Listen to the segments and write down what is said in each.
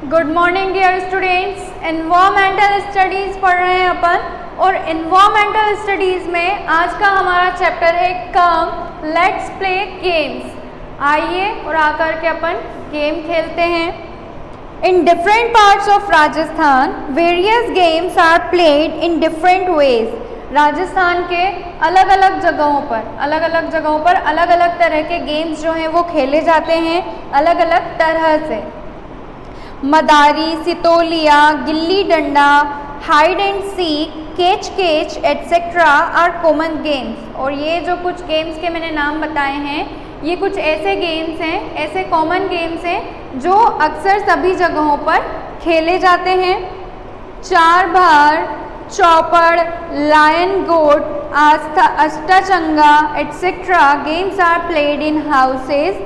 Good morning dear students. Environmental studies पढ़ रहे हैं अपन, और एनवायरमेंटल स्टडीज़ में आज का हमारा चैप्टर है कम लेट्स प्ले गेम्स। आइए और आकर के अपन गेम खेलते हैं। In different parts of Rajasthan various games are played in different ways. Rajasthan के अलग अलग जगहों पर अलग अलग तरह के गेम्स जो हैं वो खेले जाते हैं, अलग अलग तरह से। मदारी, Sitoliya, gilli danda, hide and seek, केच केच एटसेट्रा आर कॉमन गेम्स। और ये जो कुछ गेम्स के मैंने नाम बताए हैं, ये कुछ ऐसे गेम्स हैं, ऐसे कॉमन गेम्स हैं जो अक्सर सभी जगहों पर खेले जाते हैं। Char Bhar, Chaupar, lion goat, Ashtachanga etcetera games are played in houses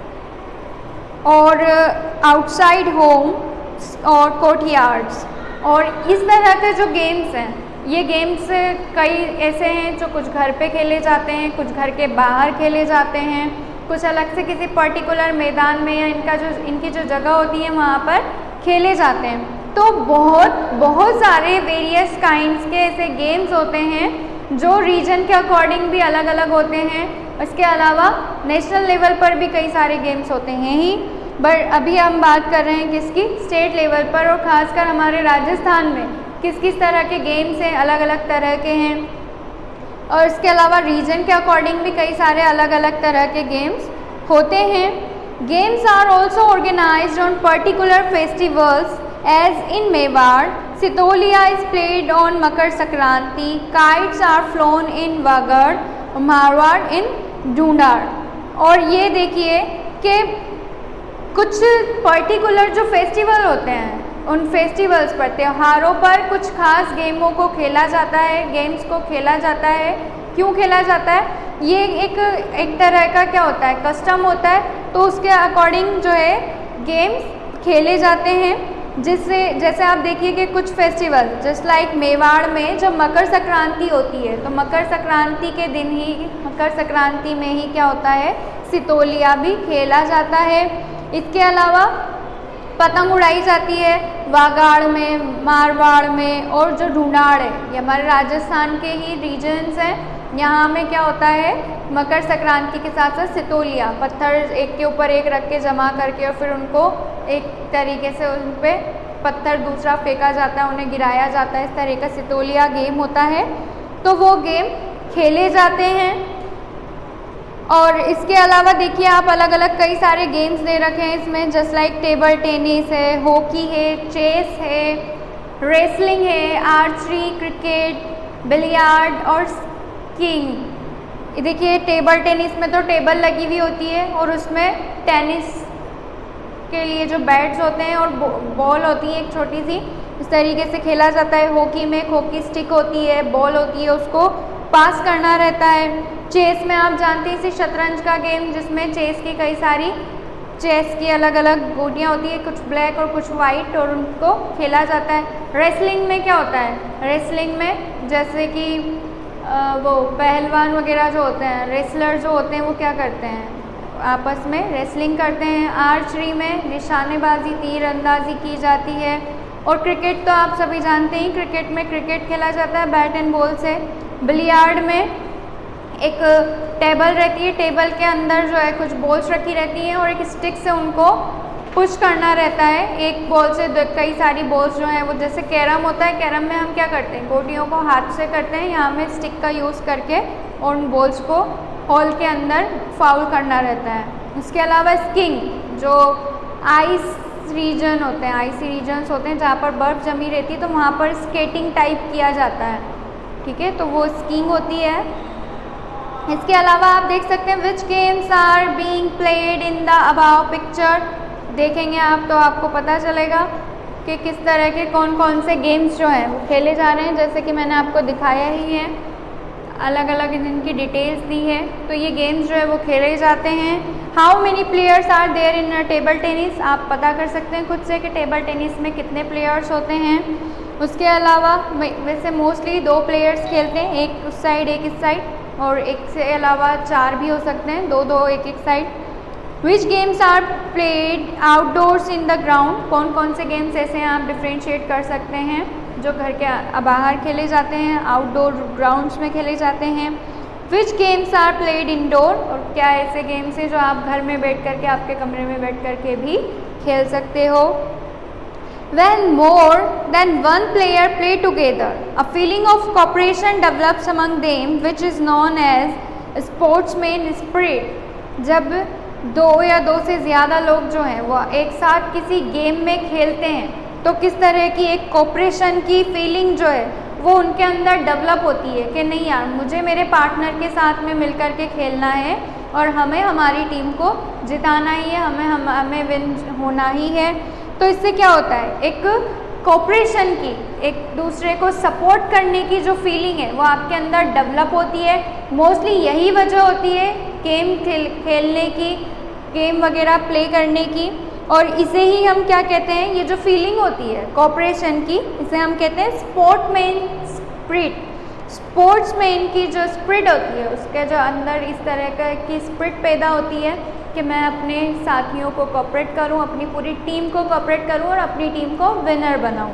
और आउटसाइड होम और कोर्टयार्ड्स। और इस तरह के जो गेम्स हैं, ये गेम्स कई ऐसे हैं जो कुछ घर पे खेले जाते हैं, कुछ घर के बाहर खेले जाते हैं, कुछ अलग से किसी पर्टिकुलर मैदान में या इनकी जो जगह होती है वहाँ पर खेले जाते हैं। तो बहुत सारे वेरियस काइंड्स के ऐसे गेम्स होते हैं जो रीजन के अकॉर्डिंग भी अलग अलग होते हैं। इसके अलावा नेशनल लेवल पर भी कई सारे गेम्स होते हैं ही, बट अभी हम बात कर रहे हैं किसकी, स्टेट लेवल पर, और ख़ासकर हमारे राजस्थान में किस किस तरह के गेम्स हैं, अलग अलग तरह के हैं। और इसके अलावा रीजन के अकॉर्डिंग भी कई सारे अलग अलग तरह के गेम्स होते हैं। Games are also organised on particular festivals as in Mewar, Sitolia is played on Makar Sankranti, kites are flown in Vagad, Marwar in Dhundhar. और ये देखिए कि कुछ पर्टिकुलर जो फेस्टिवल होते हैं, उन फेस्टिवल्स पर, त्योहारों पर कुछ खास गेमों को खेला जाता है, गेम्स को खेला जाता है। क्यों खेला जाता है? ये एक तरह का क्या होता है, कस्टम होता है। तो उसके अकॉर्डिंग जो है गेम्स खेले जाते हैं। जिससे जैसे आप देखिए कि कुछ फेस्टिवल जस्ट लाइक मेवाड़ में जब मकर संक्रांति होती है, तो मकर संक्रांति के दिन ही, मकर संक्रांति में ही क्या होता है, सितोलिया भी खेला जाता है। इसके अलावा पतंग उड़ाई जाती है वागड़ में, मारवाड़ में, और जो ढूंढाड़ है ये हमारे राजस्थान के ही रीजन्स हैं। यहाँ में क्या होता है, मकर संक्रांति के साथ साथ सितोलिया, पत्थर एक के ऊपर एक रख के जमा करके और फिर उनको एक तरीके से उन पर पत्थर दूसरा फेंका जाता है, उन्हें गिराया जाता है। इस तरह का सितोलिया गेम होता है। तो वो गेम खेले जाते हैं। और इसके अलावा देखिए आप अलग अलग कई सारे गेम्स दे रखे हैं इसमें, जस्ट लाइक टेबल टेनिस है, हॉकी है, चेस है, रेसलिंग है, आर्चरी, क्रिकेट, बिलियार्ड और स्कीइंग। देखिए टेबल टेनिस में तो टेबल लगी हुई होती है और उसमें टेनिस के लिए जो बैट्स होते हैं और बॉल होती है एक छोटी सी, इस तरीके से खेला जाता है। हॉकी में हॉकी स्टिक होती है, बॉल होती है, उसको पास करना रहता है। चेस में आप जानते हैं इसे शतरंज का गेम, जिसमें चेस की कई सारी चेस की अलग अलग गोटियाँ होती है, कुछ ब्लैक और कुछ वाइट, और उनको खेला जाता है। रेसलिंग में क्या होता है, रेसलिंग में जैसे कि वो पहलवान वगैरह जो होते हैं, रेसलर जो होते हैं, वो क्या करते हैं, आपस में रेसलिंग करते हैं। आर्चरी में निशानेबाजी, तीर अंदाजी की जाती है। और क्रिकेट तो आप सभी जानते हैं, क्रिकेट में क्रिकेट खेला जाता है बैट एंड बॉल से। बिलियार्ड में एक टेबल रहती है, टेबल के अंदर जो है कुछ बॉल्स रखी रहती हैं और एक स्टिक से उनको पुश करना रहता है। एक बॉल से कई सारी बॉल्स जो हैं वो, जैसे कैरम होता है, कैरम में हम क्या करते हैं, गोटियों को हाथ से करते हैं, यहाँ में स्टिक का यूज़ करके और उन बॉल्स को हॉल के अंदर फाउल करना रहता है। इसके अलावा स्कीइंग, जो आइस रीजन होते हैं, आइसी रीजन्स होते हैं जहाँ पर बर्फ़ जमी रहती है, तो वहाँ पर स्केटिंग टाइप किया जाता है, ठीक है, तो वो स्कीइंग होती है। इसके अलावा आप देख सकते हैं which games are being played in the above picture. देखेंगे आप तो आपको पता चलेगा कि किस तरह के कौन कौन से गेम्स जो हैं वो खेले जा रहे हैं। जैसे कि मैंने आपको दिखाया ही है, अलग अलग इनकी डिटेल्स दी है। तो ये गेम्स जो है वो खेले जाते हैं। How many players are there in table tennis, आप पता कर सकते हैं खुद से कि टेबल टेनिस में कितने प्लेयर्स होते हैं। उसके अलावा वैसे मोस्टली 2 प्लेयर्स खेलते हैं, एक उस साइड एक इस साइड, और एक से अलावा 4 भी हो सकते हैं, 2-2 एक एक side. Which games are played outdoors in the ground, कौन कौन से गेम्स ऐसे हैं आप डिफ्रेंशिएट कर सकते हैं जो घर के बाहर खेले जाते हैं, आउटडोर ग्राउंड्स में खेले जाते हैं। Which games are played indoor, और क्या ऐसे गेम्स हैं जो आप घर में बैठ कर के आपके कमरे में बैठ कर के भी खेल सकते हो। When more than one player play together, a feeling of cooperation develops among them, which is known as sportsman spirit. जब दो या दो से ज़्यादा लोग जो हैं वो एक साथ किसी गेम में खेलते हैं तो किस तरह की एक कोऑपरेशन की फीलिंग जो है वो उनके अंदर डेवलप होती है कि नहीं यार, मुझे मेरे पार्टनर के साथ में मिल कर के खेलना है और हमें हमारी टीम को जिताना ही है, हमें विन होना ही है। तो इससे क्या होता है, एक कोऑपरेशन की, एक दूसरे को सपोर्ट करने की जो फीलिंग है वो आपके अंदर डेवलप होती है। मोस्टली यही वजह होती है गेम खेलने की, गेम वगैरह प्ले करने की, और इसे ही हम क्या कहते हैं, ये जो फीलिंग होती है कोऑपरेशन की, इसे हम कहते हैं स्पोर्ट्समैन स्पिरिट। स्पोर्ट्समैन की जो स्पिरिट होती है उसके जो अंदर इस तरह की स्पिरिट पैदा होती है कि मैं अपने साथियों को कोऑपरेट करूं, अपनी पूरी टीम को कोऑपरेट करूं और अपनी टीम को विनर बनाऊं।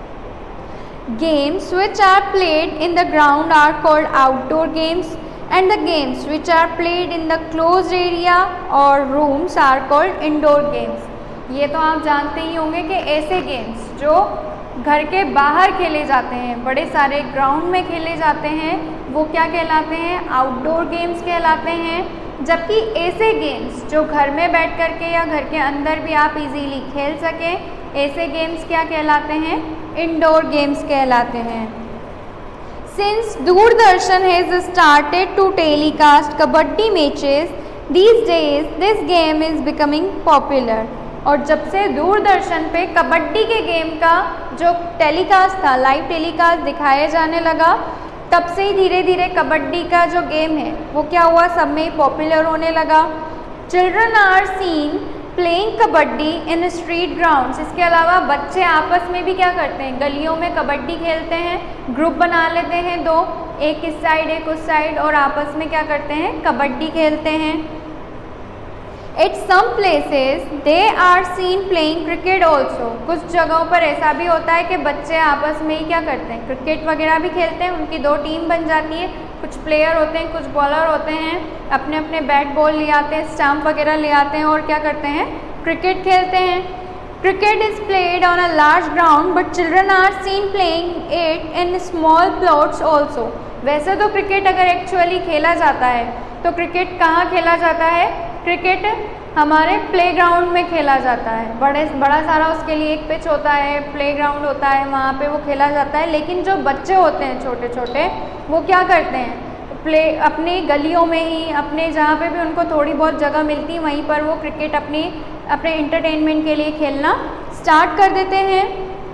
Games which are played in the ground are called outdoor games and the games which are played in the closed area or rooms are called indoor games. ये तो आप जानते ही होंगे कि ऐसे गेम्स जो घर के बाहर खेले जाते हैं, बड़े सारे ग्राउंड में खेले जाते हैं, वो क्या कहलाते हैं, आउटडोर गेम्स कहलाते हैं। जबकि ऐसे गेम्स जो घर में बैठ कर के या घर के अंदर भी आप इजीली खेल सकें, ऐसे गेम्स क्या कहलाते हैं, इंडोर गेम्स कहलाते हैं। Since Doordarshan has started to telecast kabaddi matches these days, this game is becoming popular. और जब से दूरदर्शन पे कबड्डी के गेम का जो टेलीकास्ट था, लाइव टेलीकास्ट दिखाया जाने लगा, तब से ही धीरे धीरे कबड्डी का जो गेम है वो क्या हुआ, सब में पॉपुलर होने लगा। Children are seen playing kabaddi in street grounds. इसके अलावा बच्चे आपस में भी क्या करते हैं, गलियों में कबड्डी खेलते हैं, ग्रुप बना लेते हैं दो, एक इस साइड एक उस साइड, और आपस में क्या करते हैं, कबड्डी खेलते हैं। At some places they are seen playing cricket also. कुछ जगहों पर ऐसा भी होता है कि बच्चे आपस में ही क्या करते हैं, क्रिकेट वगैरह भी खेलते हैं, उनकी दो टीम बन जाती है, कुछ प्लेयर होते हैं, कुछ बॉलर होते हैं, अपने अपने बैट बॉल ले आते हैं, स्टंप वगैरह ले आते हैं और क्या करते हैं, क्रिकेट खेलते हैं। Cricket is played on a large ground but children are seen playing it in small plots also. वैसे तो क्रिकेट अगर एक्चुअली खेला जाता है तो क्रिकेट कहाँ खेला जाता है, क्रिकेट हमारे प्लेग्राउंड में खेला जाता है, बड़ा सारा उसके लिए एक पिच होता है, प्लेग्राउंड होता है, वहाँ पे वो खेला जाता है। लेकिन जो बच्चे होते हैं छोटे छोटे, वो क्या करते हैं, अपनी गलियों में ही, अपने जहाँ पे भी उनको थोड़ी बहुत जगह मिलती है वहीं पर वो क्रिकेट अपने इंटरटेनमेंट के लिए खेलना स्टार्ट कर देते हैं।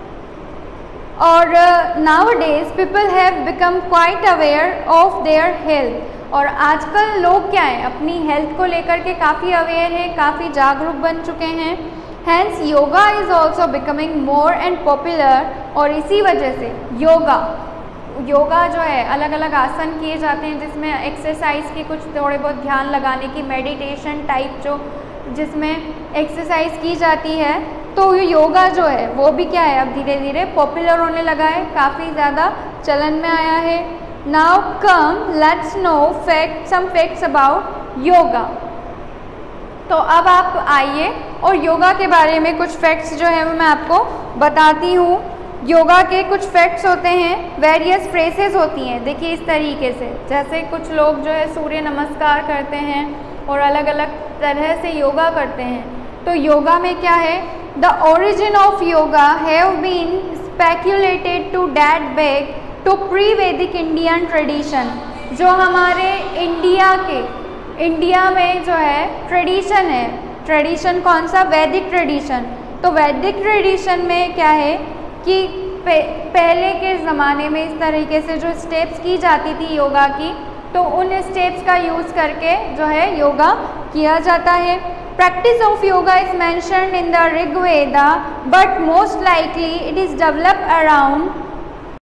और nowadays people have become quite aware of their health. और आजकल लोग क्या हैं, अपनी हेल्थ को लेकर के काफ़ी अवेयर हैं, काफ़ी जागरूक बन चुके हैं। Hence yoga is also becoming more and popular. और इसी वजह से योगा जो है, अलग अलग आसन किए जाते हैं जिसमें एक्सरसाइज की कुछ थोड़े बहुत ध्यान लगाने की, मेडिटेशन टाइप जो जिसमें एक्सरसाइज की जाती है, तो योगा जो है वो भी क्या है, अब धीरे धीरे पॉपुलर होने लगा है, काफ़ी ज़्यादा चलन में आया है। Now come let's know some facts about yoga. तो अब आप आइए और योगा के बारे में कुछ फैक्ट्स जो है वो मैं आपको बताती हूँ। योगा के कुछ फैक्ट्स होते हैं, वेरियस फ्रेजेस होती हैं। देखिए इस तरीके से, जैसे कुछ लोग जो है सूर्य नमस्कार करते हैं और अलग अलग तरह से योगा करते हैं। तो योगा में क्या है, the origin of yoga have been speculated to date back to pre Vedic Indian tradition. जो हमारे इंडिया में जो है ट्रेडिशन है, ट्रेडिशन कौन सा, वैदिक ट्रेडिशन। तो वैदिक ट्रेडिशन में क्या है कि पहले के ज़माने में इस तरीके से जो स्टेप्स की जाती थी योगा की, तो उन स्टेप्स का यूज़ करके जो है योगा किया जाता है। Practice of yoga is mentioned in the Rigveda but most likely it is developed around